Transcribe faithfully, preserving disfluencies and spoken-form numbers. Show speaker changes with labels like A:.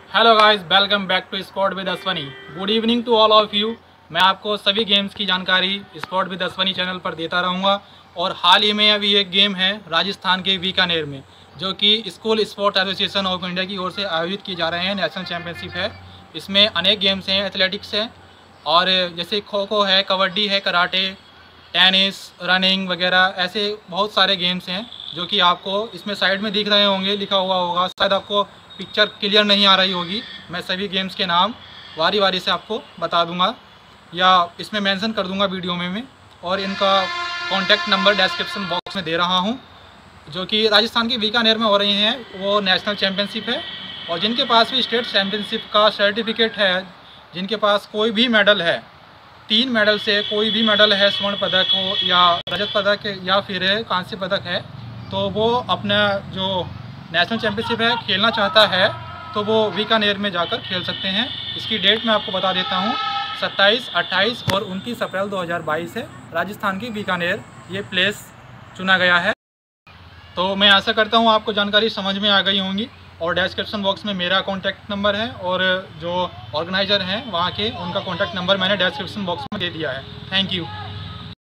A: Hello guys, welcome back to sport with Ashwani. Good evening to all of you. मैं आपको सभी games की जानकारी स्पोर्ट विद अश्वनी चैनल पर देता रहूँगा। और हाल ही में अभी एक गेम है राजस्थान के बीकानेर में, जो कि school sport association of India की ओर से आयोजित की जा रहे हैं। नेशनल चैम्पियनशिप है। इसमें अनेक गेम्स हैं, एथलेटिक्स है और जैसे खो खो है, कबड्डी है, कराटे, टेनिस, रनिंग वगैरह, ऐसे बहुत सारे गेम्स हैं जो कि आपको इसमें साइड में दिख रहे होंगे, लिखा हुआ होगा। शायद आपको पिक्चर क्लियर नहीं आ रही होगी। मैं सभी गेम्स के नाम वारी वारी से आपको बता दूंगा या इसमें मेंशन कर दूंगा वीडियो में मैं। और इनका कॉन्टैक्ट नंबर डिस्क्रिप्शन बॉक्स में दे रहा हूं। जो कि राजस्थान के बीकानेर में हो रही हैं, वो नेशनल चैम्पियनशिप है। और जिनके पास भी स्टेट चैम्पियनशिप का सर्टिफिकेट है, जिनके पास कोई भी मेडल है, तीन मेडल से कोई भी मेडल है, स्वर्ण पदक हो या रजत पदक या फिर कांस्य पदक है, तो वो अपना जो नेशनल चैम्पियनशिप है खेलना चाहता है तो वो बीकानेर में जाकर खेल सकते हैं। इसकी डेट मैं आपको बता देता हूँ, सत्ताईस, अट्ठाईस और उनतीस अप्रैल दो हज़ार बाईस है। राजस्थान की बीकानेर ये प्लेस चुना गया है। तो मैं आशा करता हूँ आपको जानकारी समझ में आ गई होंगी। और डिस्क्रिप्शन बॉक्स में मेरा कॉन्टैक्ट नंबर है और जो ऑर्गेनाइज़र हैं वहाँ के, उनका कॉन्टैक्ट नंबर मैंने डिस्क्रिप्शन बॉक्स में दे दिया है। Thank you.